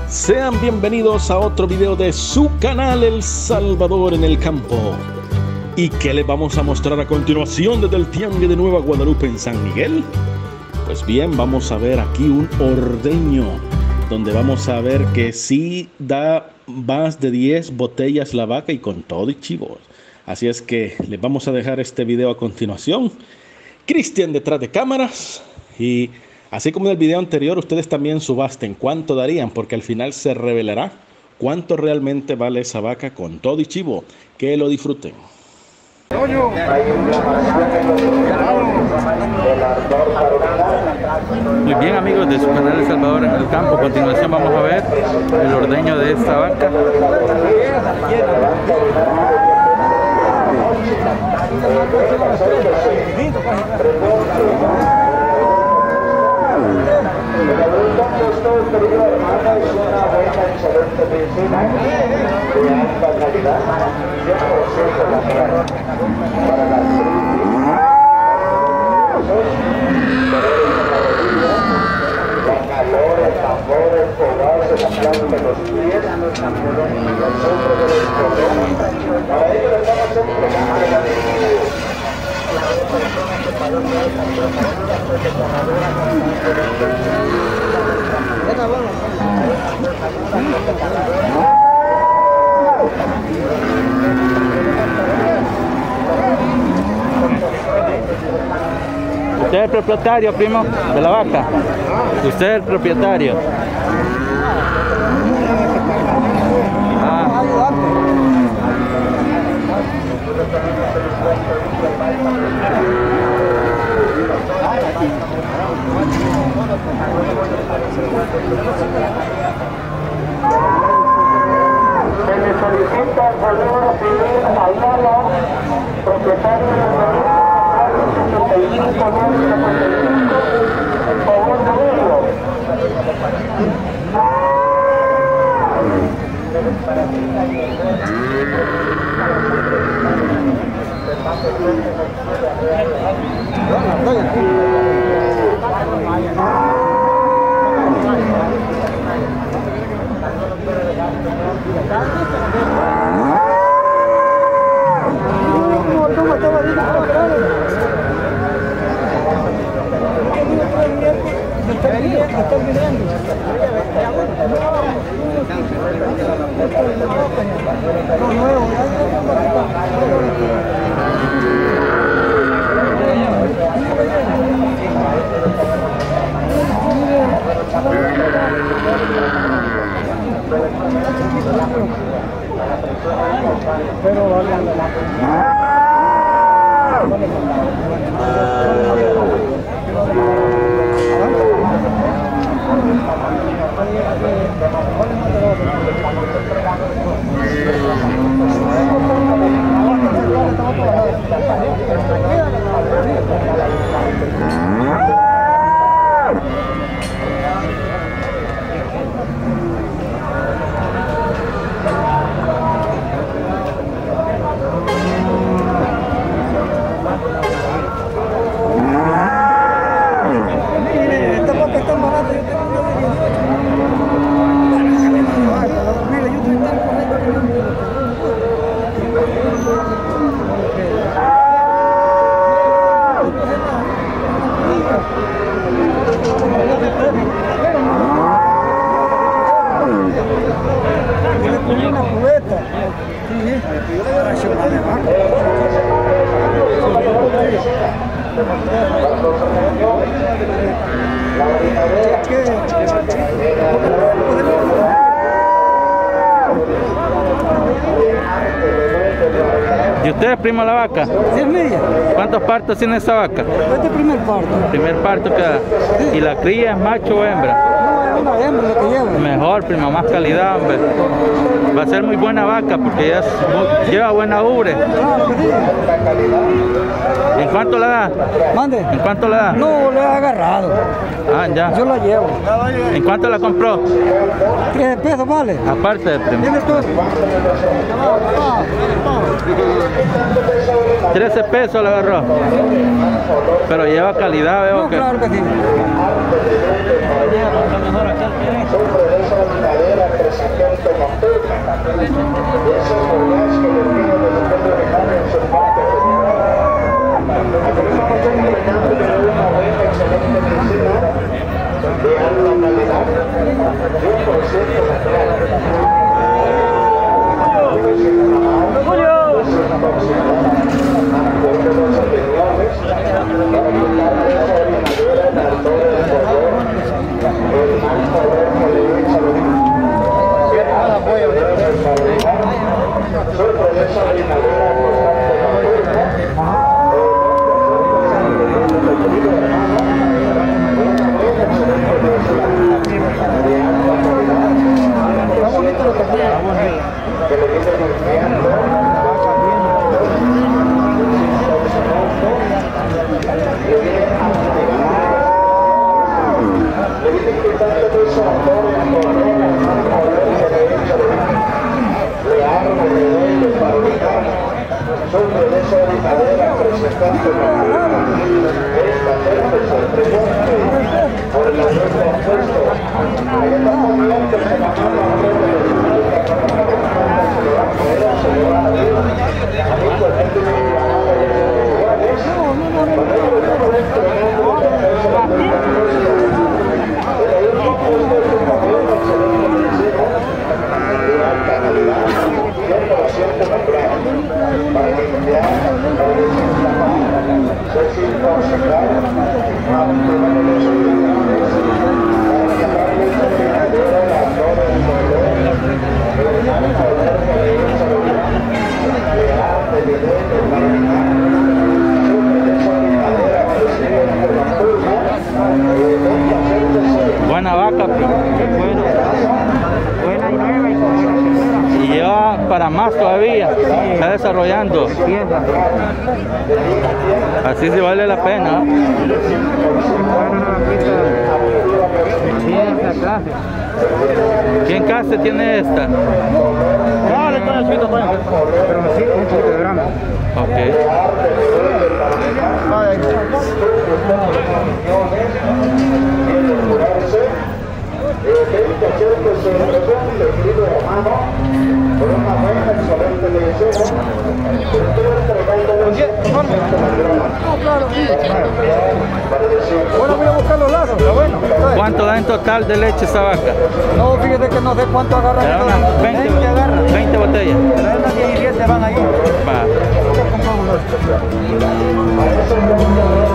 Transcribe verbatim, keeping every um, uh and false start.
Sean bienvenidos a otro video de su canal El Salvador en el Campo. ¿Y qué les vamos a mostrar a continuación desde el Tianguis de Nueva Guadalupe en San Miguel? Pues bien, vamos a ver aquí un ordeño, donde vamos a ver que sí da más de diez botellas la vaca y con todo y chivos. Así es que les vamos a dejar este video a continuación. Cristian detrás de cámaras, y así como en el video anterior, ustedes también subasten cuánto darían, porque al final se revelará cuánto realmente vale esa vaca con todo y chivo. Que lo disfruten. Muy bien, amigos de su canal El Salvador en el Campo, a continuación vamos a ver el ordeño de esta vaca. ¿Usted es el propietario, primo, de la vaca? ¿Usted es el propietario? Ah. Se le solicita el favor civil Ayala, propietario de la setenta y cinco noventa cincuenta y cinco, en favor de ello. Pero vale ¿Y usted es primo de la vaca? Sí, es mía. ¿Cuántos partos tiene esa vaca? Este es el primer parto. Primer parto que da. ¿Y la cría es macho o hembra? No, es una hembra lo que lleva. Mejor, primo, más calidad, hombre. Va a ser muy buena vaca porque ya es muy, lleva buena ubre. Claro que sí. ¿En cuánto la da? Mande. ¿En cuánto la da? No, le he agarrado. Ah, ya. Yo la llevo. ¿En cuánto la compró? trece pesos vale. Aparte de primo. Tiene todo. trece pesos la agarró. Pero lleva calidad, veo No, que. claro que sí. Buena vaca, pero Bueno, buena y nueva y con buena ternura. y lleva para más todavía, está desarrollando. Piensa. Así se vale la pena. Buena una vaquita. Piensa, clase. ¿Quién clase tiene esta? No, le estoy haciendo bueno. Pero sí, un kilogramo. Ok. Bueno, voy a buscar los lazos, está bueno. ¿Cuánto da en total de leche esa vaca? No, fíjate que no sé cuánto agarran. Te da unas veinte, veinte agarran. veinte botellas. Pero unas diecisiete van ahí. Va. Compramos los.